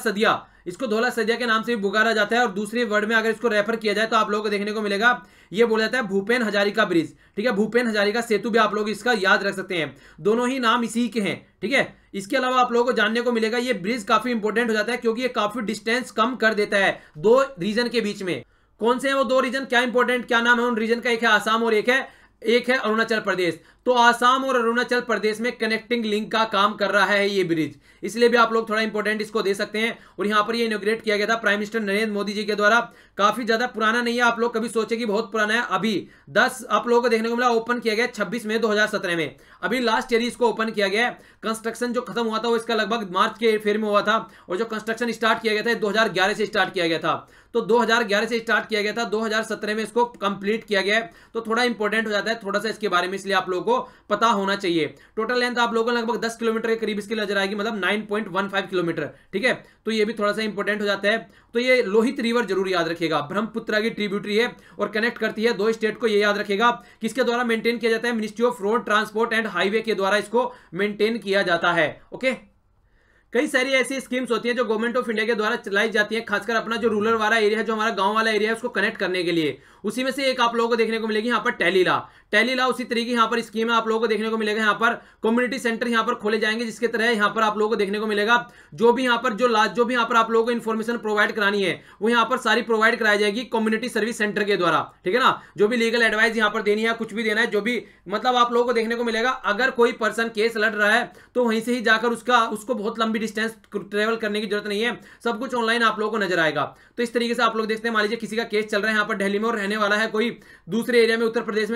S1: सदिया के नाम से भी पुकारा जाता है। और दूसरे वर्ड में अगर इसको रेफर किया जाए तो आप लोगों को देखने को मिलेगा ये बोला जाता है भूपेन हजारिका ब्रिज, ठीक है। भूपेन हजारिका सेतु भी आप लोग इसका याद रख सकते हैं, दोनों ही नाम इसी के हैं, ठीक है। इसके अलावा आप लोगों को जानने को मिलेगा ये ब्रिज काफी इंपॉर्टेंट हो जाता है, क्योंकि ये काफी डिस्टेंस कम कर देता है 2 रीजन के बीच में। कौन से हैं वो 2 रीजन, क्या इंपॉर्टेंट, क्या नाम है उन रीजन का, एक है आसाम और एक है अरुणाचल प्रदेश। तो आसाम और अरुणाचल प्रदेश में कनेक्टिंग लिंक का काम कर रहा है ये ब्रिज, इसलिए भी आप लोग थोड़ा इंपॉर्टेंट इसको दे सकते हैं। और यहाँ पर ये इनॉग्रेट किया गया था प्राइम मिनिस्टर नरेंद्र मोदी जी के द्वारा। काफी ज्यादा पुराना नहीं है, आप लोग कभी सोचे कि बहुत पुराना है। अभी 10 आप लोगों को देखने को मिला, ओपन किया गया 26 मई 2017 में, अभी लास्ट ईयर इसको ओपन किया गया है। कंस्ट्रक्शन जो खत्म हुआ था वो इसका लगभग मार्च के फेर में हुआ था, और जो कंस्ट्रक्शन स्टार्ट किया गया था 2011 से स्टार्ट किया गया था। तो 2011 से स्टार्ट किया गया था, 2017 में इसको कंप्लीट किया गया है। तो थोड़ा इंपॉर्टेंट हो जाता है थोड़ा सा इसके बारे में, इसलिए आप लोगों को पता होना चाहिए। टोटल लेंथ आप लोगों को लगभग 10 किलोमीटर के करीब इसकी नजर आएगी, मतलब 9.15 किलोमीटर, ठीक है। तो ये भी थोड़ा सा इंपॉर्टेंट हो जाता है। तो ये लोहित रिवर जरूर याद रखिएगा, ब्रह्मपुत्रा की ट्रिब्यूटरी है और कनेक्ट करती है 2 स्टेट को, ये याद रखिएगा। किसके द्वारा मेंटेन किया जाता है, ministry of road transport and highway के द्वारा इसको मेंटेन किया जाता है, ओके। कई सारी ऐसी स्कीम्स होती हैं जो गवर्नमेंट ऑफ इंडिया के द्वारा चलाई जाती है, खासकर अपना जो रूरल वाला एरिया है, जो हमारा गांव वाला एरिया है, उसको कनेक्ट करने के लिए। उसी में से एक आप लोगों को देखने को मिलेगी यहाँ पर टेलीला उसी तरीके यहाँ पर स्कीम है, आप लोगों को देखने को मिलेगा। यहाँ पर कम्युनिटी सेंटर यहाँ पर खोले जाएंगे, जिसके तरह यहाँ पर आप लोगों को देखने को मिलेगा जो भी यहाँ पर आप लोगों को इन्फॉर्मेशन प्रोवाइड करानी है वो यहाँ पर सारी प्रोवाइड कराई जाएगी कम्युनिटी सर्विस सेंटर के द्वारा, ठीक है ना। जो भी लीगल एडवाइस यहाँ पर देनी है, कुछ भी देना है, जो भी मतलब आप लोगों को देखने को मिलेगा। अगर कोई पर्सन केस लड़ रहा है तो वहीं से ही जाकर उसको बहुत लंबी डिस्टेंस ट्रेवल करने की जरूरत नहीं है, सब कुछ ऑनलाइन आप लोगों को नजर आएगा। तो इस तरीके से आप लोग देखते हैं, मान लीजिए किसी का केस चल रहा है यहाँ पर दिल्ली में और रहने वाला है कोई दूसरे एरिया में, उत्तर प्रदेश में कहीं पे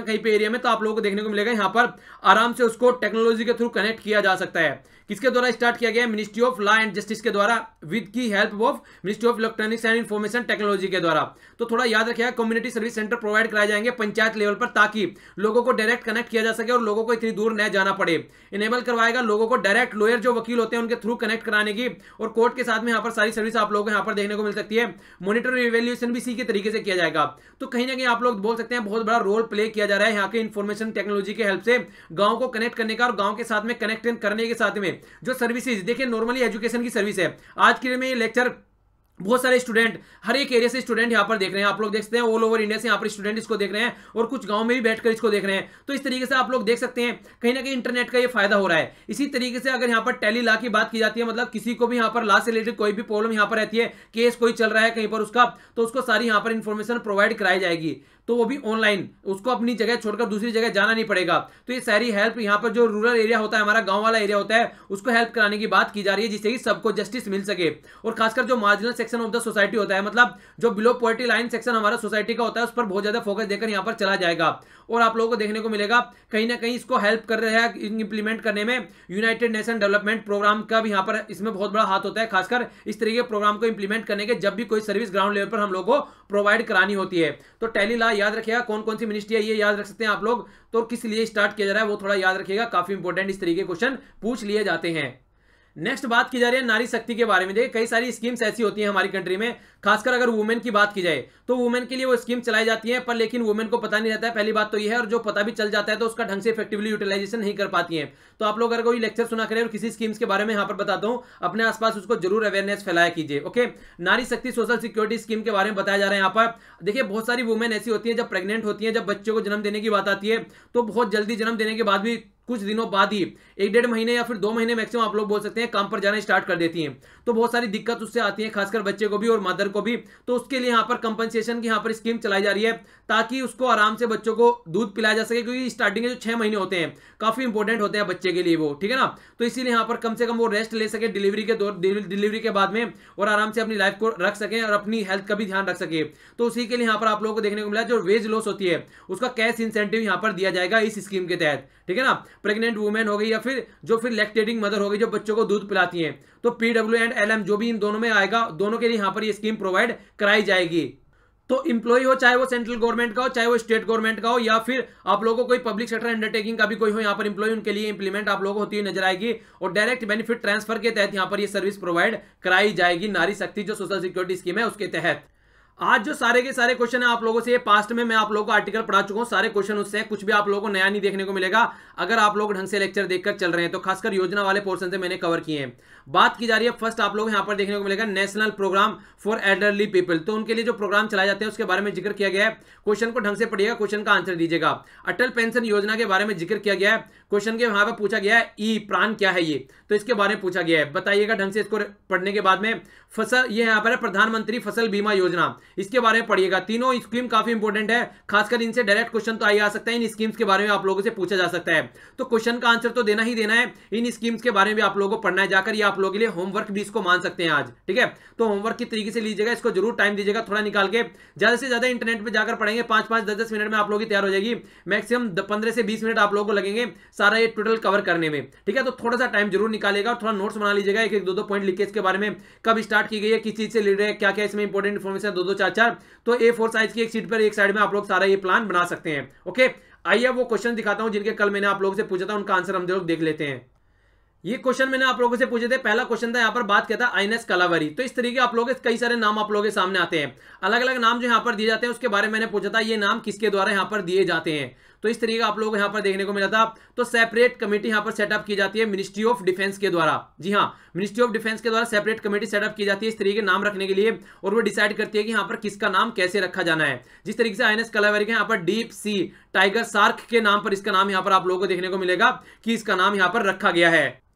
S1: एरिया में, तो आप लोगों को देखने को मिलेगा यहाँ पर आराम से उसको टेक्नोलॉजी के थ्रू कनेक्ट किया जा सकता है। किसके द्वारा स्टार्ट किया गया? Ministry of law and justice के द्वारा विद की help of ministry of electronics and information technology के द्वारा। तो थोड़ा याद रखिएगा, कम्युनिटी सर्विस सेंटर प्रोवाइड कराए जाएंगे पंचायत लेवल पर, ताकि लोगों को डायरेक्ट कनेक्ट किया जा सके और लोगों को इतनी दूर न जाना पड़े। इनेबल करवाएगा लोगों को डायरेक्ट लॉयर जो वकील होते हैं उनके थ्रू कनेक्ट कराने की, और कोर्ट के साथ में यहाँ पर सारी सर्विस आप लोगों को यहाँ पर देखने को मिल सकती है। मॉनिटर इवैल्यूएशन भी इसी के तरीके से किया जाएगा। तो कहीं ना कहीं आप लोग बोल सकते हैं बहुत बड़ा रोल प्ले किया जा रहा है यहाँ के इंफॉर्मेशन टेक्नोलॉजी के हेल्प से गांव को कनेक्ट करने का, और गांव के साथ में कनेक्ट करने के साथ में जो सर्विसेज, देखिए नॉर्मली एजुकेशन की सर्विस है। आज के में ये लेक्चर बहुत सारे स्टूडेंट, हर एक एरिया से स्टूडेंट यहाँ पर देख रहे हैं। आप लोग देख सकते हैं ऑल ओवर इंडिया से यहाँ पर स्टूडेंट इसको देख रहे हैं, और कुछ गांव में भी बैठकर इसको देख रहे हैं। तो इस तरीके से आप लोग देख सकते हैं कहीं ना कहीं इंटरनेट का ये फायदा हो रहा है। इसी तरीके से अगर यहाँ पर टेली लॉ की बात की जाती है, मतलब किसी को भी यहाँ पर लॉ से रिलेटेड कोई भी प्रॉब्लम यहाँ पर रहती है, केस कोई चल रहा है कहीं पर उसका, तो उसको सारी यहाँ पर इंफॉर्मेशन प्रोवाइड कराई जाएगी, तो वो भी ऑनलाइन, उसको अपनी जगह छोड़कर दूसरी जगह जाना नहीं पड़ेगा। तो ये सारी हेल्प यहाँ पर जो रूरल एरिया होता है, हमारा गांव वाला एरिया होता है, उसको हेल्प कराने की बात की जा रही है, जिससे कि सबको जस्टिस मिल सके। और खासकर जो marginal section of the society होता है, मतलब जो बिलो पॉवर्टी लाइन सेक्शन हमारा सोसाइटी का होता है, उस पर बहुत ज्यादा फोकस देकर यहाँ पर चला जाएगा। और आप लोगों को देखने को मिलेगा कहीं ना कहीं इसको हेल्प कर रहा है इंप्लीमेंट करने में यूनाइटेड नेशन डेवलपमेंट प्रोग्राम का भी यहाँ पर इसमें बहुत बड़ा हाथ होता है, खासकर इस तरीके के प्रोग्राम को इंप्लीमेंट करने के, जब भी कोई सर्विस ग्राउंड लेवल पर हम लोग को प्रोवाइड करानी होती है। तो टेली लॉ याद रखिएगा, कौन कौन सी मिनिस्ट्री है ये याद रख सकते हैं आप लोग, तो किस लिए स्टार्ट किया जा रहा है वो थोड़ा याद रखिएगा, काफी इंपॉर्टेंट इस तरीके के क्वेश्चन पूछ लिए जाते हैं। नेक्स्ट बात की जा रही है नारी शक्ति के बारे में। देखिए कई सारी स्कीम्स ऐसी होती हैं हमारी कंट्री में, खासकर अगर वुमेन की बात की जाए तो वुमेन के लिए वो स्कीम चलाई जाती है, पर लेकिन वुमेन को पता नहीं रहता है, पहली बात तो ये है, और जो पता भी चल जाता है तो उसका ढंग से इफेक्टिवली यूटिलाइजेशन नहीं कर पाती है। तो आप लोग अगर कोई लेक्चर सुना करें और किसी स्कीम्स के बारे में यहाँ पर बताता हूँ, अपने आसपास उसको जरूर अवेयरनेस फैलाया कीजिए। ओके, नारी शक्ति सोशल सिक्योरिटी स्कीम के बारे में बताया जा रहा है यहाँ पर। देखिए बहुत सारी वुमेन ऐसी होती है, जब प्रेग्नेंट होती है, जब बच्चे को जन्म देने की बात आती है, तो बहुत जल्दी जन्म देने के बाद भी कुछ दिनों बाद ही 1-1.5 महीने या फिर 2 महीने मैक्सिमम आप लोग बोल सकते हैं काम पर जाना स्टार्ट कर देती हैं। तो बहुत सारी दिक्कत उससे आती है, खासकर बच्चे को भी और मदर को भी। तो उसके लिए यहाँ पर कंपनसेशन की यहाँ पर स्कीम चलाई जा रही है, ताकि उसको आराम से बच्चों को दूध पिलाया जा सके, क्योंकि स्टार्टिंग के जो 6 महीने होते हैं काफी इंपॉर्टेंट होते हैं बच्चे के लिए वो, ठीक है ना। तो इसीलिए यहाँ पर कम से कम वो रेस्ट ले सके डिलीवरी के बाद में, और आराम से अपनी लाइफ को रख सके और अपनी हेल्थ का भी ध्यान रख सके। तो उसी के लिए यहाँ पर आप लोगों को देखने को मिला जो वेज लॉस होती है उसका कैश इंसेंटिव यहाँ पर दिया जाएगा इस स्कीम के तहत, ठीक है ना। प्रेग्नेंट वुमेन हो गई या फिर लैक्टेटिंग मदर हो गई, जो बच्चों को दूध पिलाती हैं, तो PW एंड LM जो भी इन दोनों में आएगा, दोनों के लिए यहाँ पर ये स्कीम प्रोवाइड कराई जाएगी। तो इंप्लॉय हो, चाहे वो सेंट्रल गवर्नमेंट का हो, चाहे वो स्टेट गवर्नमेंट का हो, या फिर आप लोगों को कोई पब्लिक सेक्टर अंडरटेकिंग का भी कोई हो यहाँ पर इंप्लॉय, उनके लिए इंप्लीमेंट आप लोगों को होती हुई नजर आएगी। और डायरेक्ट बेनिफिट ट्रांसफर के तहत यहाँ पर ये सर्विस प्रोवाइड कराई जाएगी, नारी शक्ति जो सोशल सिक्योरिटी स्कीम है उसके तहत। आज जो सारे के सारे क्वेश्चन है आप लोगों से, पास्ट में मैं आप लोगों को आर्टिकल पढ़ा चुका हूं, सारे क्वेश्चन उससे, कुछ भी आप लोगों को नया नहीं देखने को मिलेगा अगर आप लोग ढंग से लेक्चर देखकर चल रहे हैं। तो खासकर योजना वाले पोर्शन से मैंने कवर किए हैं। बात की जा रही है फर्स्ट, आप लोग यहां पर देखने को मिलेगा national programme for elderly people. तो उनके लिए जो प्रोग्राम चलाए जाते हैं उसके बारे में जिक्र किया गया है। क्वेश्चन को ढंग से पढ़िएगा, क्वेश्चन का आंसर दीजिएगा। अटल पेंशन योजना के बारे में जिक्र किया गया है, क्वेश्चन के वहां पर पूछा गया है ई प्राण क्या है ये, तो इसके बारे में पूछा गया है, बताइएगा ढंग से इसको पढ़ने के बाद में। फसल, ये यहाँ पर है प्रधानमंत्री फसल बीमा योजना, इसके बारे में पढ़िएगा। तीनों स्कीम काफी इंपॉर्टेंट है, खासकर इनसे डायरेक्ट क्वेश्चन तो आ सकता है, इन स्कीम्स के बारे में आप लोगों से पूछा जा सकता है। तो क्वेश्चन का आंसर तो देना ही देना है, इन स्कीम्स के बारे में आप लोगों को पढ़ना है जाकर, ये आप लोगों के लिए होमवर्क भी इसको मान सकते हैं आज, ठीक है। तो होमवर्क की तरीके से लीजिएगा, इसको जरूर टाइम दीजिएगा थोड़ा निकाल के, ज्यादा से ज्यादा इंटरनेट पे जाकर पढ़ेंगे, 5-5, 10-10 मिनट में आप लोगों की तैयार हो जाएगी। मैक्सिमम 15 से 20 मिनट आप लोगों को लगेंगे सारा ये टोटल कवर करने में, ठीक है। तो थोड़ा सा टाइम जरूर निकालेगा और थोड़ा नोट्स बना लीजिएगा, 1-1, 2-2 पॉइंट लिख के इसके बारे में, कब स्टार्ट की गई है, किस चीज से रिलेटेड है, क्या क्या इसमें इंपॉर्टेंट इन्फॉर्मेशन, 2-2, 4-4, तो A4 साइज की एक शीट पर एक साइड में आप लोग सारा ये प्लान बना सकते हैं। ओके, आइए वो क्वेश्चन दिखाता हूं जिनके कल मैंने आप लोगों से पूछा था, उनका आंसर हम लोग देख लेते हैं। ये क्वेश्चन मैंने आप लोगों से पूछे थे, पहला क्वेश्चन था यहाँ पर बात किया था आईएनएस कलावरी। तो इस तरीके आप लोगों के कई सारे नाम आप लोगों के सामने आते हैं, अलग अलग नाम जो यहाँ पर दिए जाते हैं उसके बारे में मैंने पूछा था, ये नाम किसके द्वारा यहाँ पर दिए जाते हैं। तो इस तरीके आप लोगों को यहाँ पर देखने को मिला था। तो सेपरेट कमेटी यहाँ पर सेटअप की जाती है मिनिस्ट्री ऑफ डिफेंस के द्वारा, जी हाँ, मिनिस्ट्री ऑफ डिफेंस के द्वारा सेपरेट कमेटी सेटअप की जाती है इस तरीके के नाम रखने के लिए, और वो डिसाइड करती है कि यहाँ पर किसका नाम कैसे रखा जाना है। जिस तरीके से आईएनएस कलावरी के यहाँ पर डीप सी टाइगर शार्क के नाम पर इसका नाम यहाँ पर आप लोगों को देखने को मिलेगा कि इसका नाम यहाँ पर रखा गया है।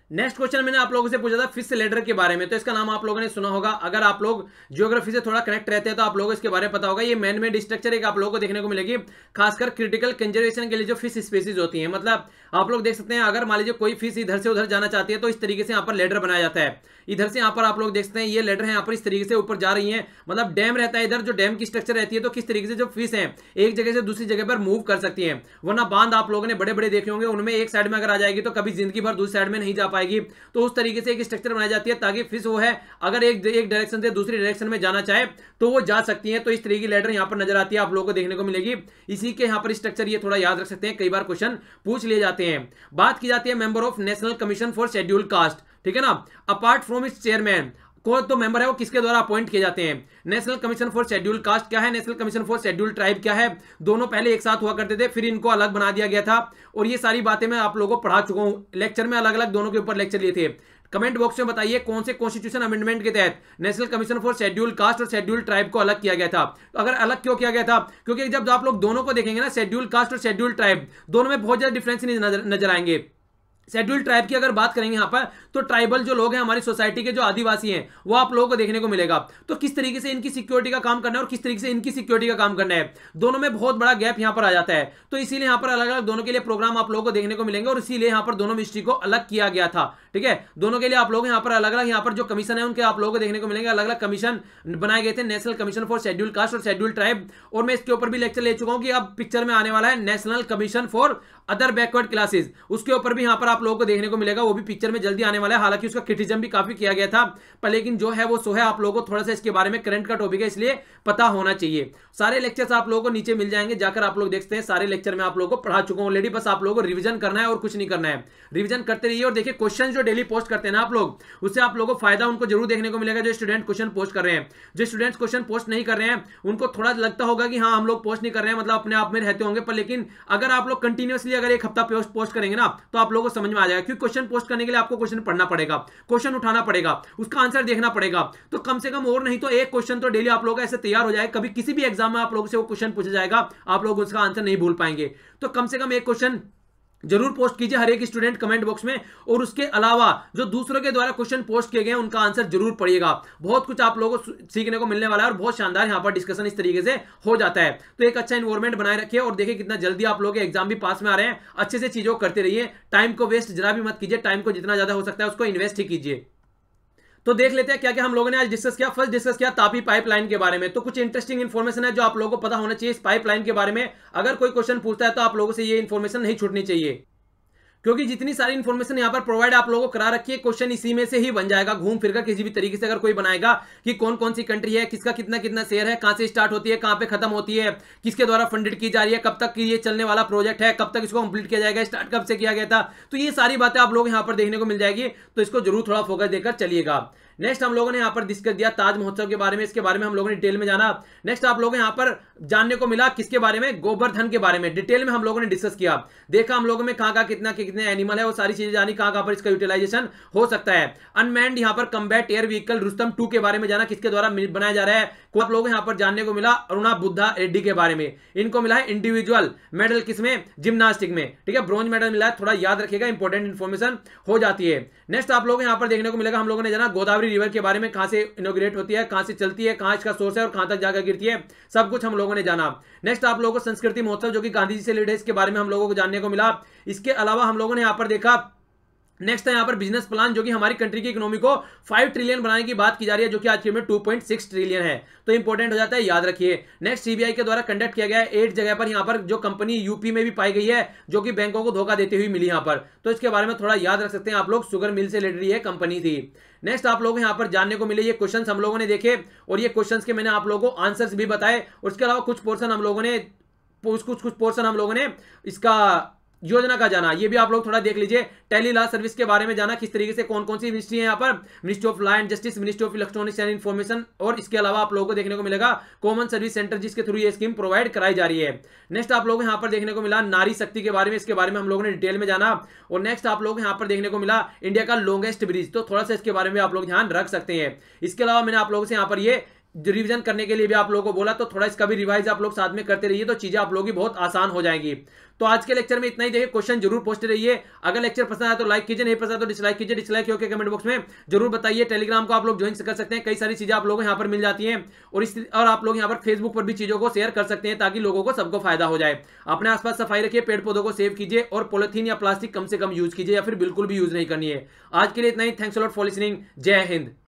S1: नेक्स्ट क्वेश्चन मैंने आप लोगों से पूछा था फिश लैडर के बारे में, तो इसका नाम आप लोगों ने सुना होगा। अगर आप लोग ज्योग्राफी से थोड़ा कनेक्ट रहते हैं तो आप लोगों को इसके बारे में पता होगा। ये मैन मेड स्ट्रक्चर एक आप लोगों को देखने को मिलेगी, खासकर क्रिटिकल कंजर्वेशन के लिए जो फिश स्पीसीज होती है। मतलब आप लोग देख सकते हैं, अगर मान लीजिए कोई फिश इधर से उधर जाना चाहती है तो इस तरीके से यहाँ पर लैडर बनाया जाता है। इधर से यहाँ पर आप लोग देख सकते हैं ये लैडर है यहाँ पर इस तरीके से ऊपर जा रही है। मतलब डैम रहता है इधर, जो डैम की स्ट्रक्चर रहती है, तो किस तरीके से जो फिश है एक जगह से दूसरी जगह पर मूव कर सकती है। वरना बांध आप लोगों ने बड़े बड़े देखे होंगे, उनमें एक साइड में अगर आ जाएगी तो कभी जिंदगी भर दूसरी साइड में नहीं जा पाएगी। तो उस तरीके से एक स्ट्रक्चर बनाई जाती है ताकि फिश वो है अगर एक डायरेक्शन से दूसरी डायरेक्शन में जाना चाहे तो वो जा सकती है। तो इस तरीके की लैडर यहाँ पर नजर आती है, आप लोगों को देखने को मिलेगी। इसी के यहाँ पर स्ट्रक्चर ये थोड़ा याद रख सकते हैं, कई बार क्वेश्चन पूछ लिए जाते हैं। बात की जाती है member of national commission for schedule caste, ठीक है ना। अपार्ट फ्रॉम इट्स चेयरमैन, कौन तो मेंबर है वो किसके द्वारा अपॉइंट किए जाते हैं। National commission for schedule caste क्या है, national commission for schedule tribe क्या है। दोनों पहले एक साथ हुआ करते थे, फिर इनको अलग बना दिया गया था। और ये सारी बातें मैं आप लोगों को पढ़ा चुका हूं लेक्चर में, अलग अलग दोनों के ऊपर लेक्चर लिए थे। कमेंट बॉक्स में बताइए कौन से कॉन्स्टिट्यूशन अमेंडमेंट के तहत national commission for schedule caste और शेड्यूल ट्राइब को अलग किया गया था। अगर अलग क्यों किया गया था, क्योंकि जब आप लोग दोनों को देखेंगे ना, शेड्यूल कास्ट और शेड्यूल ट्राइब, दोनों में बहुत ज्यादा डिफरेंस नजर आएंगे। शेड्यूल ट्राइब की अगर बात करेंगे यहाँ पर, तो ट्राइबल जो लोग हैं हमारी सोसाइटी के, जो आदिवासी हैं, वो आप लोगों को देखने को मिलेगा। तो किस तरीके से इनकी सिक्योरिटी का काम करना है और किस तरीके से इनकी सिक्योरिटी का काम करना है, दोनों में बहुत बड़ा गैप यहाँ पर आ जाता है। तो इसीलिए यहाँ पर अलग अलग दोनों के लिए प्रोग्राम आप लोगों को देखने को मिलेंगे और इसीलिए यहाँ पर दोनों मिनिस्ट्री को अलग किया गया था। ठीक है, दोनों के लिए आप लोग यहाँ पर अलग अलग यहाँ पर जो कमीशन है उनके आप लोगों को देखने को मिलेंगे। अलग अलग कमीशन बनाए गए थे, national commission for schedule caste और शेड्यूल ट्राइब। और मैं इसके ऊपर भी लेक्चर ले चुका हूँ कि अब पिक्चर में आने वाला है national commission for other backward classes, उसके ऊपर भी यहाँ पर आप लोगों को देखने को मिलेगा। वो भी पिक्चर में जल्दी आने वाला है। हालांकि उसका क्रिटिसिज्म भी काफी किया गया था, पर लेकिन जो है वो सो है। आप लोगों को थोड़ा सा इसके बारे में करंट का टॉपिक है, इसलिए पता होना चाहिए। सारे लेक्चर्स आप लोगों को नीचे मिल जाएंगे, जाकर आप लोग देखते हैं। सारे लेक्चर में आप लोगों को पढ़ा चुका हूं ऑलरेडी, बस आप लोगों को रिवीजन करना है और कुछ नहीं करना है। रिवीजन करते रहिए और देखिए क्वेश्चन जो डेली पोस्ट करते हैं ना आप लोग, उससे आप लोगों को फायदा उनको जरूर देखने को मिलेगा। जो स्टूडेंट क्वेश्चन पोस्ट कर रहे हैं, जो स्टूडेंट्स क्वेश्चन पोस्ट नहीं कर रहे हैं, उनको थोड़ा लगता होगा कि हाँ हम लोग पोस्ट नहीं कर रहे हैं, मतलब अपने आप में रहते होंगे। पर लेकिन अगर आप लोग कंटिन्यूअसली अगर एक हफ्ता पोस्ट करेंगे ना, तो आप लोगों को समझ में आ जाएगा। क्योंकि क्वेश्चन पोस्ट करने के लिए आपको क्वेश्चन पढ़ना पड़ेगा, क्वेश्चन उठाना पड़ेगा, उसका आंसर देखना पड़ेगा। तो कम से कम और नहीं तो एक क्वेश्चन तो डेली आप लोगों का ऐसे तैयार हो जाए, कभी किसी भी एग्जाम में आप लोगों से वो क्वेश्चन पूछा जाएगा, आप लोग उसका आंसर नहीं भूल पाएंगे। तो कम से कम एक क्वेश्चन जरूर पोस्ट कीजिए हर एक स्टूडेंट कमेंट बॉक्स में। और उसके अलावा जो दूसरों के द्वारा क्वेश्चन पोस्ट किए गए हैं उनका आंसर जरूर पढ़िएगा। बहुत कुछ आप लोगों को सीखने को मिलने वाला है और बहुत शानदार यहाँ पर डिस्कशन इस तरीके से हो जाता है। तो एक अच्छा इन्वायरमेंट बनाए रखिए और देखिए कितना जल्दी आप लोग एग्जाम भी पास में आ रहे हैं। अच्छे से चीजों को करते रहिए, टाइम को वेस्ट जरा भी मत कीजिए, टाइम को जितना ज्यादा हो सकता है उसको इन्वेस्ट ही कीजिए। तो देख लेते हैं क्या क्या हम लोगों ने आज डिस्कस किया। फर्स्ट डिस्कस किया तापी पाइपलाइन के बारे में। तो कुछ इंटरेस्टिंग इन्फॉर्मेशन है जो आप लोगों को पता होना चाहिए इस पाइपलाइन के बारे में। अगर कोई क्वेश्चन पूछता है तो आप लोगों से ये इन्फॉर्मेशन नहीं छूटनी चाहिए, क्योंकि जितनी सारी इन्फॉर्मेशन यहाँ पर प्रोवाइड आप लोगों को करा रखी है, क्वेश्चन इसी में से ही बन जाएगा घूम फिर कर। किसी भी तरीके से अगर कोई बनाएगा कि कौन कौन सी कंट्री है, किसका कितना कितना शेयर है, कहां से स्टार्ट होती है, कहां पे खत्म होती है, किसके द्वारा फंडेड की जा रही है, कब तक ये चलने वाला प्रोजेक्ट है, कब तक इसको कंप्लीट किया जाएगा, स्टार्ट कब से किया गया था, तो ये सारी बातें आप लोग यहाँ पर देखने को मिल जाएगी। तो इसको जरूर थोड़ा फोकस देकर चलिएगा। नेक्स्ट हम लोगों ने यहाँ पर डिस्कस किया ताज महोत्सव के बारे में, इसके बारे में हम लोगों ने डिटेल में जाना। नेक्स्ट आप लोगों को यहाँ पर जानने को मिला किसके बारे में, गोवर्धन के बारे में डिटेल में हम लोगों ने डिस्कस किया। देखा हम लोगों में कहाँ कितना कितने एनिमल है, वो सारी चीजें जानी, कहाँ पर इसका यूटिलाइजेशन हो सकता है। अनमैन्ड यहाँ पर कम्बैट एयर व्हीकल रुस्तम 2 के बारे में जाना, किसके द्वारा बनाया जा रहा है। आप लोगों को यहाँ पर जानने को मिला अरुणा बुद्धा रेड्डी के बारे में। इनको मिला है इंडिविजुअल मेडल, किसमें, जिम्नास्टिक में, ठीक है, ब्रॉन्ज मेडल मिला है। थोड़ा याद रखिएगा, इंपॉर्टेंट इन्फॉर्मेशन हो जाती है। नेक्स्ट आप लोगों को यहाँ पर देखने को मिलेगा, हम लोगों ने जाना गोदावरी रिवर के बारे में, कहां से इनोग्रेट होती है, कहां से चलती है, कहां इसका सोर्स है और कहां तक जाकर गिरती है, सब कुछ हम लोगों ने जाना। नेक्स्ट आप लोगों को संस्कृति महोत्सव जो कि गांधी जी से रिलेटेड, इसके बारे में हम लोगों को जानने को मिला। इसके अलावा हम लोगों ने यहाँ पर देखा नेक्स्ट है यहाँ पर बिजनेस प्लान, जो कि हमारी कंट्री की इकोनॉमी को 5 ट्रिलियन बनाने की बात की जा रही है, जो कि आज के में 2.6 ट्रिलियन है। तो इंपॉर्टेंट हो जाता है, याद रखिए। नेक्स्ट सीबीआई के द्वारा कंडक्ट किया गया है 8 जगह पर यहाँ पर जो कंपनी यूपी में भी पाई गई है, जो कि बैंकों को धोखा देती हुई मिली यहाँ पर। तो इसके बारे में थोड़ा याद रख सकते हैं आप लोग। शुगर मिल से रिलेटेड ये कंपनी थी। नेक्स्ट आप लोग यहाँ पर जानने को मिले, ये क्वेश्चंस हम लोगों ने देखे और ये क्वेश्चंस के मैंने आप लोगों को आंसर्स भी बताए। और इसके अलावा कुछ पोर्शन हम लोगों ने कुछ पोर्शन हम लोगों ने इसका योजना का जाना, ये भी आप लोग थोड़ा देख लीजिए। टेली लॉ सर्विस के बारे में जाना, किस तरीके से कौन कौन सी मिनिस्ट्री है यहाँ पर, ministry of law and justice, ministry of electronics and information. और इसके अलावा आप लोगों को देखने को मिलेगा कॉमन सर्विस सेंटर, जिसके थ्रू ये स्कीम प्रोवाइड कराई जा रही है। नेक्स्ट आप लोगों को यहाँ पर देखने को मिला नारी शक्ति के बारे में, इसके बारे में हम लोगों ने डिटेल में जाना। और नेक्स्ट आप लोगों को यहाँ पर देखने को मिला इंडिया का लॉन्गेस्ट ब्रिज, तो थोड़ा सा इसके बारे में आप लोग ध्यान रख सकते हैं। इसके अलावा मैंने आप लोगों से यहाँ पर ये रिवीजन करने के लिए भी आप लोगों को बोला, तो थोड़ा इसका भी रिवाइज आप लोग साथ में करते रहिए, तो चीजें आप लोगों की बहुत आसान हो जाएंगी। तो आज के लेक्चर में इतना ही। देखिए क्वेश्चन जरूर पूछते रहिए। अगर लेक्चर पसंद आया तो लाइक कीजिए, नहीं पसंद तो डिसलाइक कीजिए। डिसलाइक होकर कमेंट बॉक्स में जरूर बताइए। टेलीग्राम को आप लोग ज्वाइन कर सकते हैं, कई सारी चीजें आप लोगों को यहाँ पर मिल जाती हैं। और आप लोग यहाँ पर फेसबुक पर भी चीजों को शेयर कर सकते हैं, ताकि लोगों को सबको फायदा हो जाए। अपने आसपास सफाई रखिए, पेड़ पौधों को सेव कीजिए, और पॉलिथीन या प्लास्टिक कम से कम यूज कीजिए, या फिर बिल्कुल भी यूज नहीं करनी है। आज के लिए इतना ही। Thanks a lot for listening. जय हिंद।